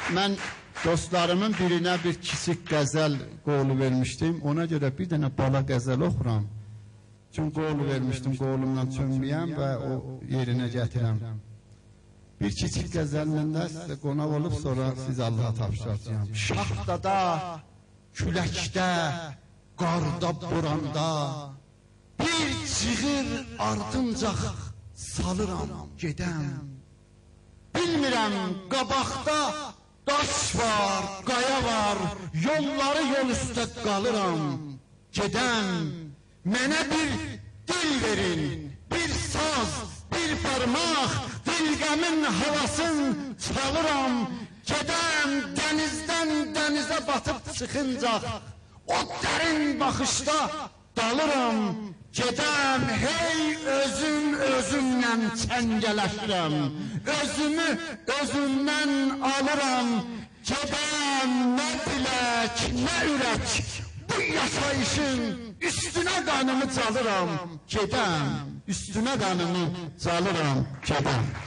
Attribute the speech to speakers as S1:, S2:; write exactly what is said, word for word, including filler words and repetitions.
S1: mən dostlarımın birinə bir kiçik qəzəl qolu vermişdim. Ona görə bir dənə bala qəzəl oxuram. Çünki qolu vermişdim, qolumdan çönməyəm və o yerinə gətirəm. Bir kiçik qəzəllə də sizə qonaq olub sonra siz Allaha tapşıracağım. Şaxtada, küləkdə, qarda, boranda bir çığır ardınca salıram, gedəm. Bilmirəm, qabaqda daş var, qaya var, yolları yol üstə qalıram, gedəm. Mənə bir dil verin, bir saz, bir parmaq, dilgəmin havasın çalıram, gedəm. Dənizdən dənizə batıb çıxıncaq, o dərin baxışda dalıram, gedəm. Hey özüm özümlə çəngələşirəm, özümü özümdən alıram, gedəm. Nə bilək, nə ürək, bu yaşayışın üstünə qanımı çalıram, gedəm. Üstünə qanımı çalıram, gedəm.